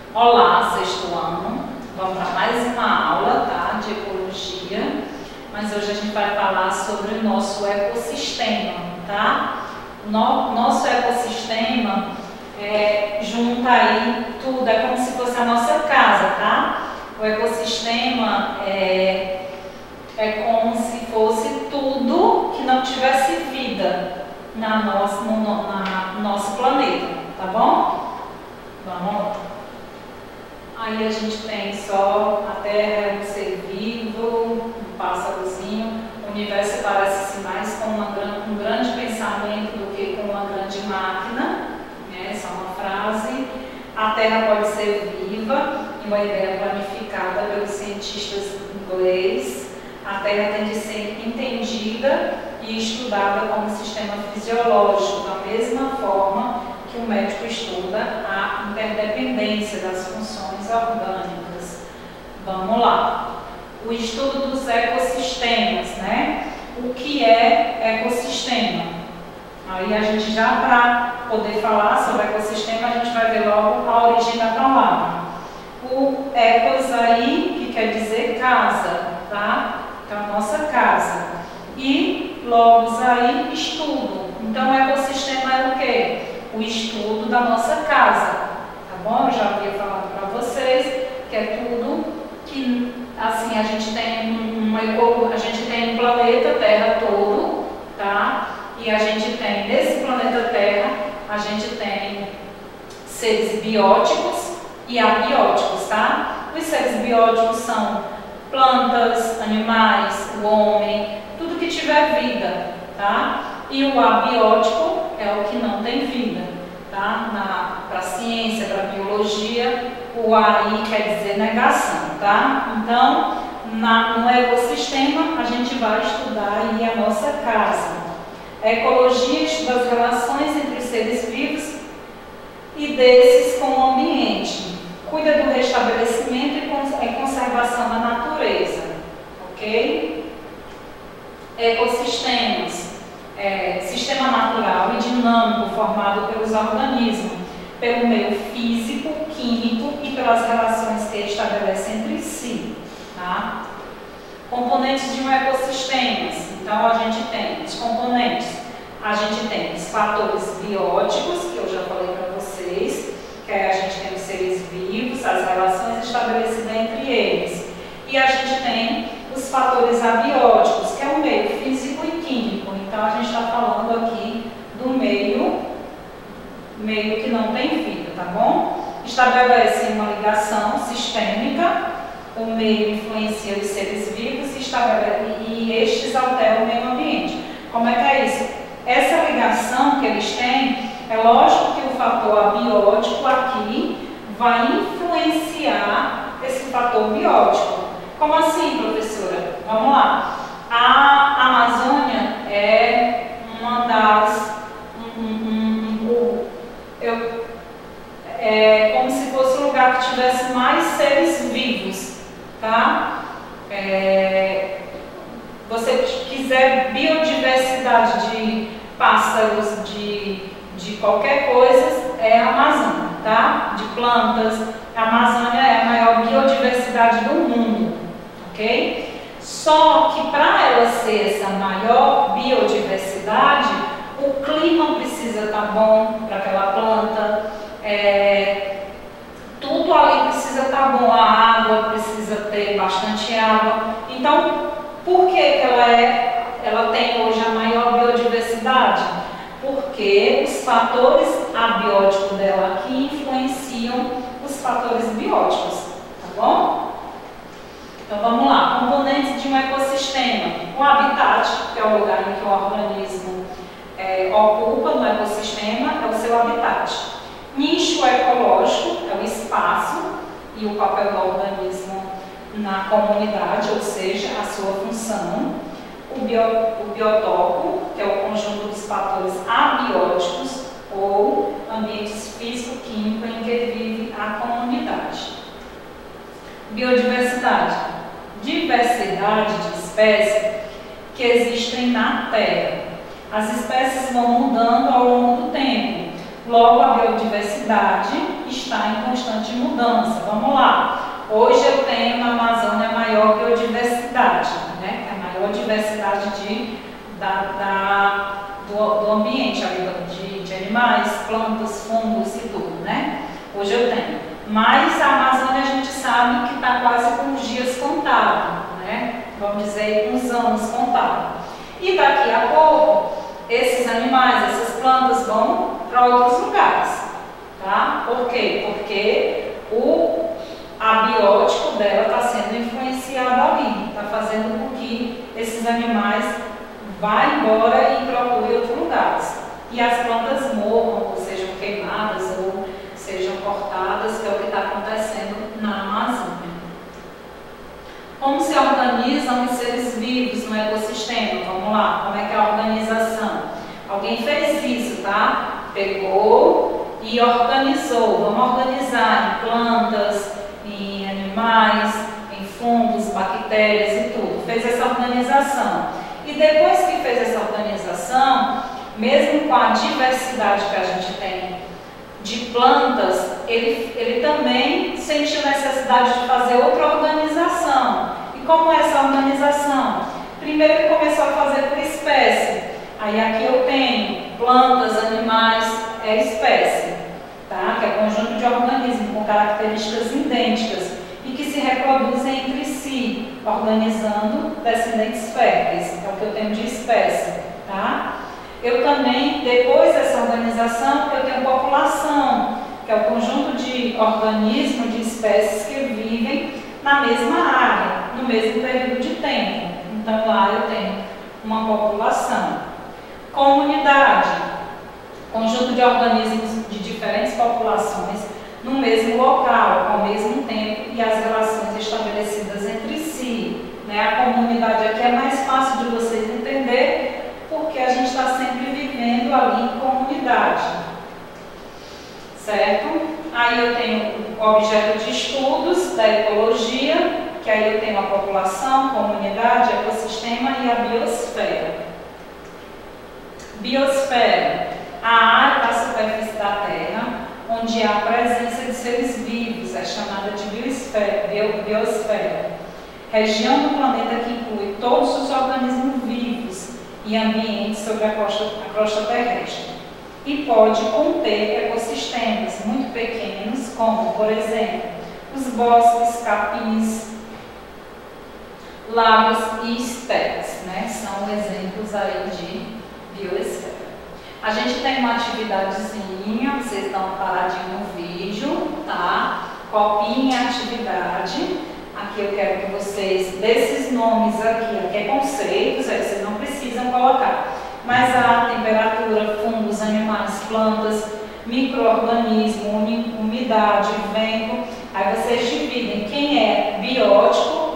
Olá, sexto ano. Vamos para mais uma aula, tá, de ecologia. Mas hoje a gente vai falar sobre o nosso ecossistema, tá? Nosso ecossistema junta aí tudo, é como se fosse a nossa casa, tá? O ecossistema é como se fosse tudo que não tivesse vida no nosso planeta, tá bom? Vamos lá. Aí a gente tem só a Terra, um ser vivo, um pássarozinho. O universo parece-se mais com um grande pensamento do que com uma grande máquina, né? Essa é uma frase. A Terra pode ser viva, uma ideia planificada pelos cientistas ingleses. A Terra tem de ser entendida e estudada como sistema fisiológico, da mesma forma que o médico estuda a interdependência das funções orgânicas. Vamos lá. O estudo dos ecossistemas, né? O que é ecossistema? Aí a gente já, para poder falar sobre ecossistema, a gente vai ver logo a origem da palavra. O ecos aí, que quer dizer casa, tá? Então, a nossa casa. E logos aí, estudo. Então, o ecossistema é o quê? O estudo da nossa casa, tá bom? Eu já havia falado para vocês que é tudo que, assim, a gente tem um planeta Terra todo, tá? E a gente tem, nesse planeta Terra, a gente tem seres bióticos e abióticos, tá? Os seres bióticos são plantas, animais, o homem, tudo que tiver vida, tá? E o abiótico é o que não tem vida, tá? Para a ciência, para a biologia, o AI quer dizer negação, tá? Então, no ecossistema, a gente vai estudar aí a nossa casa. A ecologia estuda as relações entre os seres vivos e desses com o ambiente. Cuida do restabelecimento e conservação da natureza, ok? Ecossistemas. Sistema natural e dinâmico formado pelos organismos, pelo meio físico, químico e pelas relações que estabelecem entre si, tá? Componentes de um ecossistema. Então, a gente tem os componentes. A gente tem os fatores bióticos, que eu já falei para vocês, que a gente tem os seres vivos, as relações estabelecidas entre eles. E a gente tem os fatores abióticos, que é o meio físico e químico. Então, a gente está falando aqui do meio que não tem vida, tá bom? Estabelece uma ligação sistêmica, o meio influencia os seres vivos e estes alteram o meio ambiente. Como é que é isso? Essa ligação que eles têm, é lógico que o fator abiótico aqui vai influenciar esse fator biótico. Como assim, professora? Vamos lá. A Amazônia é uma das... é como se fosse um lugar que tivesse mais seres vivos, tá? Você quiser biodiversidade de pássaros, de qualquer coisa, é a Amazônia, tá? De plantas, a Amazônia é a maior biodiversidade do mundo, ok? Só que para ela ser essa maior biodiversidade, o clima precisa estar bom para aquela planta, tudo ali precisa estar bom, a água precisa ter bastante água. Então, por que ela tem hoje a maior biodiversidade? Porque os fatores abióticos dela aqui influenciam os fatores bióticos, tá bom? Então vamos lá, componentes de um ecossistema. O habitat, que é o lugar em que o organismo ocupa no ecossistema, é o seu habitat. Nicho ecológico é o espaço e o papel do organismo na comunidade, ou seja, a sua função. O biotopo, que é o conjunto dos fatores abióticos ou ambientes físico-químicos em que vive a comunidade. Biodiversidade. Diversidade de espécies que existem na Terra. As espécies vão mudando ao longo do tempo. Logo, a biodiversidade está em constante mudança. Vamos lá. Hoje eu tenho na Amazônia a maior biodiversidade, né? A maior diversidade do ambiente, de animais, plantas, fungos e tudo, né? Hoje eu tenho. Mas a Amazônia a gente sabe que está quase com os dias contados, né? Vamos dizer, com os anos contados. E daqui a pouco, esses animais, essas plantas vão para outros lugares, tá? Por quê? Porque o abiótico dela está sendo influenciado ali, está fazendo com que esses animais vá embora e procurem outros lugares. E as plantas morram, ou sejam queimadas, ou sejam cortadas, que é o que está acontecendo na Amazônia. Como se organizam os seres vivos no ecossistema? Vamos lá, como é que é a organização? Alguém fez isso, tá? Pegou e organizou. Vamos organizar em plantas, em animais, em fungos, bactérias e tudo. Fez essa organização. E depois que fez essa organização, mesmo com a diversidade que a gente tem de plantas, ele também sentiu necessidade de fazer outra organização. E como é essa organização? Primeiro ele começou a fazer por espécie. Aí aqui eu tenho plantas, animais, é espécie, tá? Que é conjunto de organismos com características idênticas e que se reproduzem entre si, organizando descendentes férteis. É o que eu tenho de espécie, tá? Eu também, depois dessa organização, eu tenho população, que é o conjunto de organismos, de espécies que vivem na mesma área, no mesmo período de tempo. Então lá eu tenho uma população. Comunidade, conjunto de organismos de diferentes populações no mesmo local, ao mesmo tempo, e as relações estabelecidas entre si, né? A comunidade aqui é mais fácil de vocês entenderem, porque a gente está sempre vivendo ali em comunidade, certo? Aí eu tenho o objeto de estudos da ecologia, que aí eu tenho a população, comunidade, ecossistema e a biosfera. Biosfera, a área da superfície da Terra, onde há a presença de seres vivos, é chamada de biosfera. Região do planeta que inclui todos os organismos vivos e ambientes sobre a crosta terrestre. E pode conter ecossistemas muito pequenos, como, por exemplo, os bosques, capins, lagos e estepes, né? São exemplos aí de biosfera. A gente tem uma atividadezinha, vocês dão uma paradinha no vídeo, tá? Copiem a atividade. Aqui eu quero que vocês, desses nomes aqui é conceitos, aí vocês não precisam colocar. Mas a temperatura, fungos, animais, plantas, micro-organismo, umidade, vento. Aí vocês dividem quem é biótico